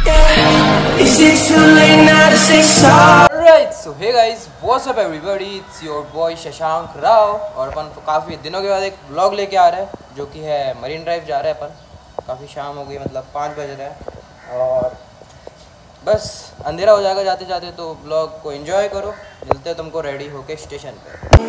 Alright, so hey guys, what's up everybody? It's your boy Shashank Rao और अपन काफ़ी दिनों के बाद एक व्लॉग लेके आ रहे हैं जो कि है मरीन ड्राइव जा रहे हैं अपन। काफ़ी शाम हो गई, मतलब 5 बज रहे हैं और बस अंधेरा हो जाएगा जाते जाते, तो व्लॉग को एंजॉय करो। मिलते हैं तुमको रेडी होके स्टेशन पे।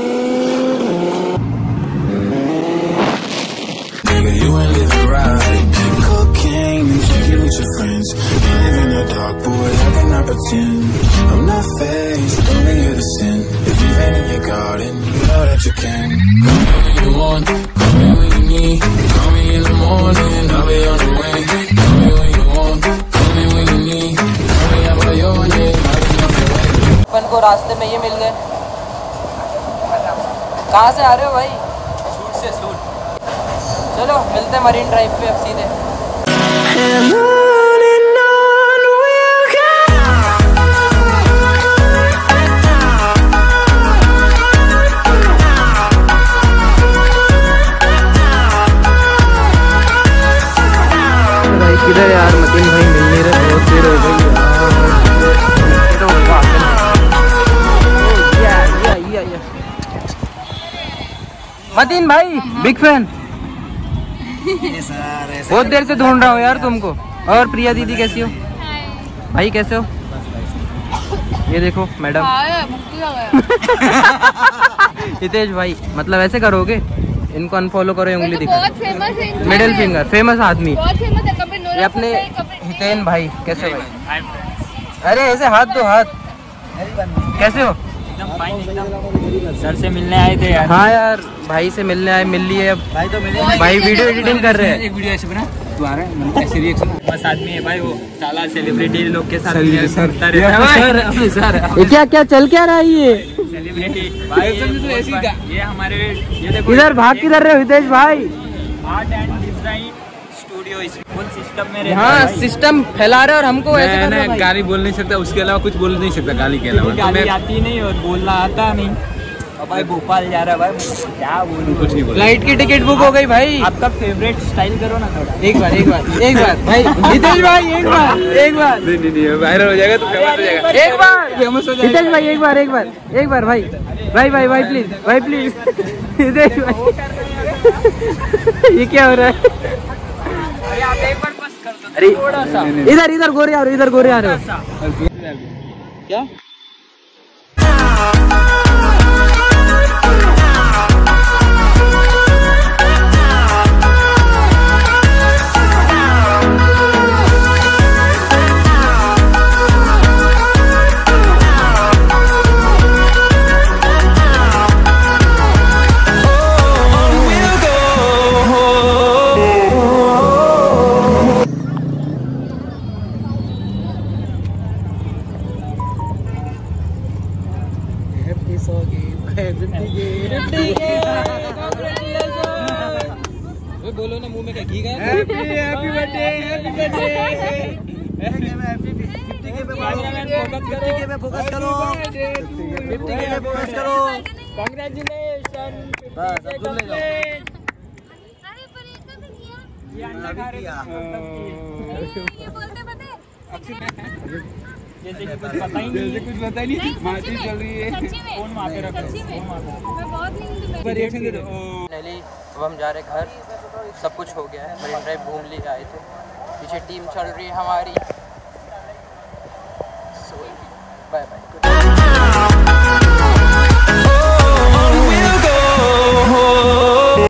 You ain't living right. Cocaine and drinking with your friends. You live in the dark, boy, I cannot pretend. I'm not faced, only you're the sin. If you've been in your garden, you know that you can. Call me when you want, call me when you need. Call me in the morning, I'll be on the way. Call me when you want, call me when you need. Call me out by your name, I'll be on the way. अपन को रास्ते में ये मिल गए। कहाँ से आ रहे हो भाई? सूट से सूट। चलो मिलते हैं मरीन ड्राइव पे अब सीधे। भाई किधर यार? मतीन भाई मिल नहीं रहे, बहुत देर हो गई यार। मतीन भाई बिग फैन, बहुत देर से ढूंढ रहा हूँ यार तुमको। और प्रिया दीदी कैसी हो? भाई कैसे हो? ये देखो मैडम। हितेश भाई, मतलब ऐसे करोगे? इनको अनफॉलो करो, उंगली दिखा। मिडिल फिंगर, फेमस आदमी ये अपने हितेन भाई। कैसे भाई? अरे ऐसे हाथ दो, हाथ। कैसे हो? सर से मिलने आए थे यार। हाँ यार, भाई से मिलने आए, मिल लिए। अब भाई तो मिले, भाई वीडियो एडिटिंग कर रहे हैं। एक वीडियो ऐसे बना तू आ रहा है, ऐसे रिएक्शन बस आदमी है भाई, वो साला सेलिब्रिटी लोग के साथ करता रहता है। क्या क्या चल क्या रहा है ये? सेलिब्रिटी भाई ये हमारे, ये देखो इधर भाग किधर रहे हो हितेश भाई? आर्ट एंड डिजाइन स्टूडियो इस फुल सिस्टम में रहता है। हाँ सिस्टम फैला रहे और हमको ऐसे कर रहे हैं। गाली बोल नहीं सकता, उसके अलावा कुछ बोल नहीं सकता गाली के अलावा। गाली आती नहीं और बोलना आता नहीं। और भाई भोपाल जा रहा है भाई, क्या बोलूं, कुछ नहीं बोल। फ्लाइट की टिकट बुक हो गई भाई। आपका फेवरेट स्टाइल करो ना थोड़ा। एक बार भाई हितेश भाई, एक बार नहीं वायरल हो जाएगा तो फेमस हो जाएगा। एक बार फेमस हो जाएगा हितेश भाई, एक बार भाई प्लीज हितेश भाई। ये क्या हो रहा है? आप एक बार बस कर दो अरे थोड़ा सा। इधर गोरे आ रहे हो क्या? बोलो ना, मुंह में क्या घी गया? Happy birthday. 50K पे फोकस करो। कांग्रेचुलेशन। जैसे कि कुछ पता ही नहीं, माची चल रही है। फोन वहाँ पे रखो, अब हम जा रहे घर, सब कुछ हो गया है। मरीन ड्राइव घूम लिए आए थे, पीछे टीम चल रही है हमारी। Bye bye.